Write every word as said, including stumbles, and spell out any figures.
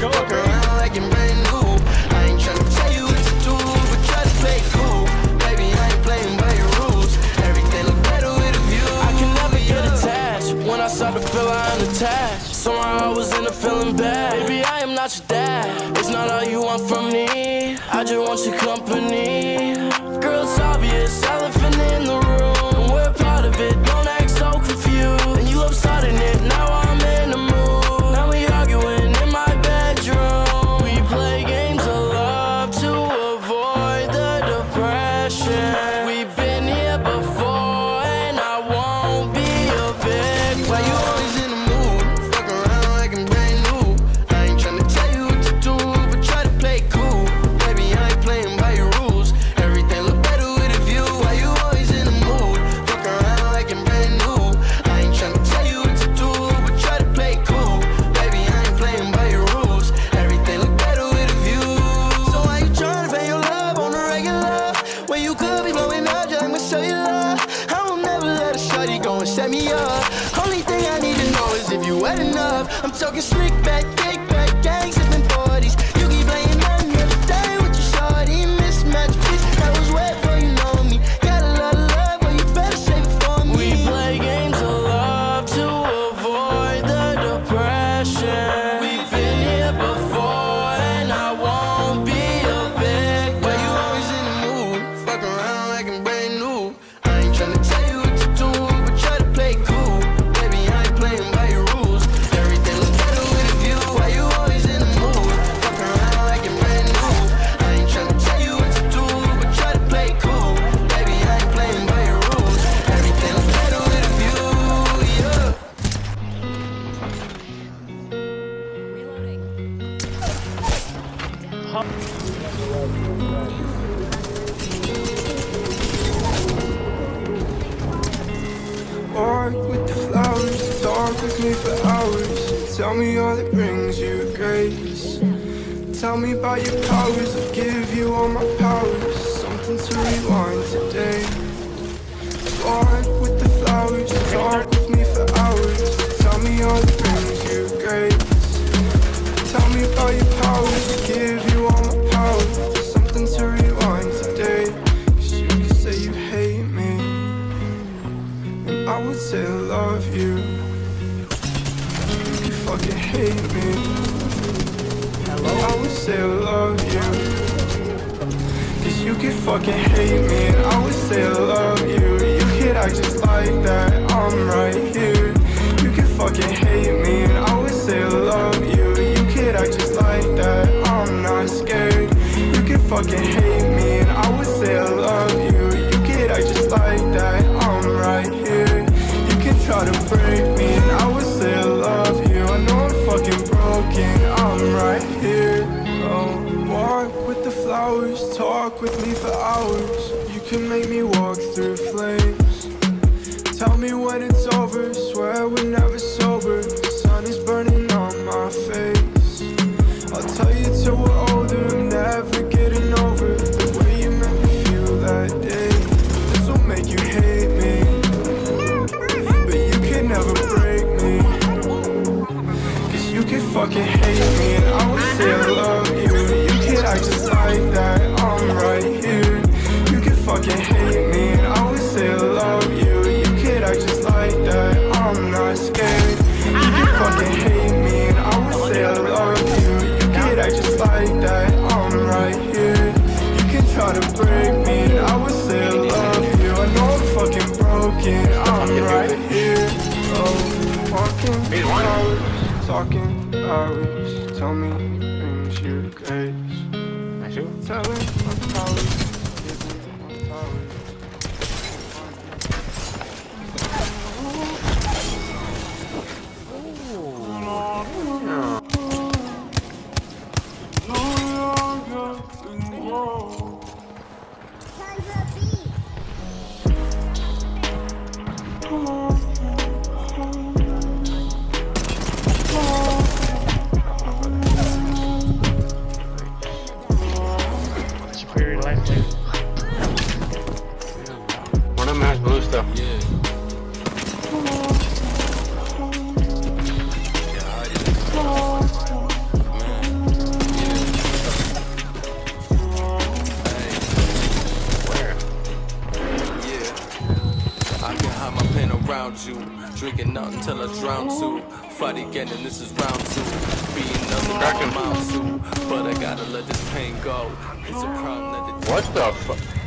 Fuck around like you're brand new. I ain't tryna tell you what to do, but try to play cool. Baby, I ain't playing by your rules. Everything look better with a view. I can never get attached. When I start to feel I'm attached, somehow I was in a feeling bad. Baby, I am not your dad. It's not all you want from me. I just want your company. Girl, it's obvious, elephant in the room. We're part of it, don't act so confused. And you love starting it, now I'm in the mood. Now we arguing in my bedroom. We play games of love to avoid the depression. We've been here before and I won't be a victim. Why you always in the mood? Fuck around like I'm brand new. I ain't tryna tell you what to do, but try to play cool. Baby, I ain't playing by your rules. Everything look better with a view. Why you always in the mood? Fuck around like I'm brand new. I ain't tryna tell you what to do, but try to play cool. Baby, I ain't playing by your rules. Everything look better with a view. So why you tryna pay your love on the regular when you could be blowing up just like my cellular? I will never let a shawty go and set me up. Only thing I need to know is if you wet enough. I'm talking slick back, kick back, gang sipping forties. You keep playing nothing every day with your shawty. Mismatch, bitch, that was wet before you know me. Got a lot of love, but you better save it for me. We play games of love to avoid the depression. We've been here before and I won't be a victim. Why you always in the mood? Fuck around like I'm brand new. I ain't tryna tell you what to do, but try to play cool. Baby, I ain't playing by your rules. Everything look better with a view. Why you always in the mood? Fuck around like I'm brand new. I ain't tryna tell you what to do, but try to play cool. Baby, I ain't playing by your rules. Everything look better with a view, yeah. Walk with the flowers, talk with me for hours. Tell me all that brings you grace. Tell me about your powers, I'll give you all my powers. Something to rewind today. Walk with the flowers, talk with me for hours. Tell me all that brings you grace. Tell me about your powers, I'll give you all my powers. Something to rewind today. 'Cause you can say you hate me, I would say I love you. You fucking hate me. I would say I love you. 'Cause you can fucking hate me, and I would say I love you. You could act just like that, I'm right here. You can fucking hate me, and I would say I love you. You could act just like that, I'm not scared. You can fucking hate me, and I would say I love you. You could act just like that, I'm right here. Try to break me, and I would say I love you. I know I'm fucking broken, I'm right here. Oh, walk with the flowers, talk with me for hours. You can make me walk through flames. Tell me when it's over, swear we're never sober. The sun is burning on my face. I'll tell you till we're older, I'm never getting over the way you made me feel that day. This will make you hate me, never break me. 'Cause you can fucking hate me, and I would say I love you. You can act just like that, I'm right here. You can fucking hate me, and I would say I love you. You can act just like that, I'm not scared. You can fucking hate me, and I would say I love you. You can act just like that, I'm right here. You can try to break me, and I would say I love you. I know I'm fucking broken, I'm right here. Walking hours, talking hours. Tell me brings you grace. Tell me my powers, give me my powers. One of them has blue stuff. Yeah. you. Drinking nothing till I drown too. Fight again and this is round two. Being nothing I'm out to. But I gotta let this pain go. It's a problem that the What the fuck?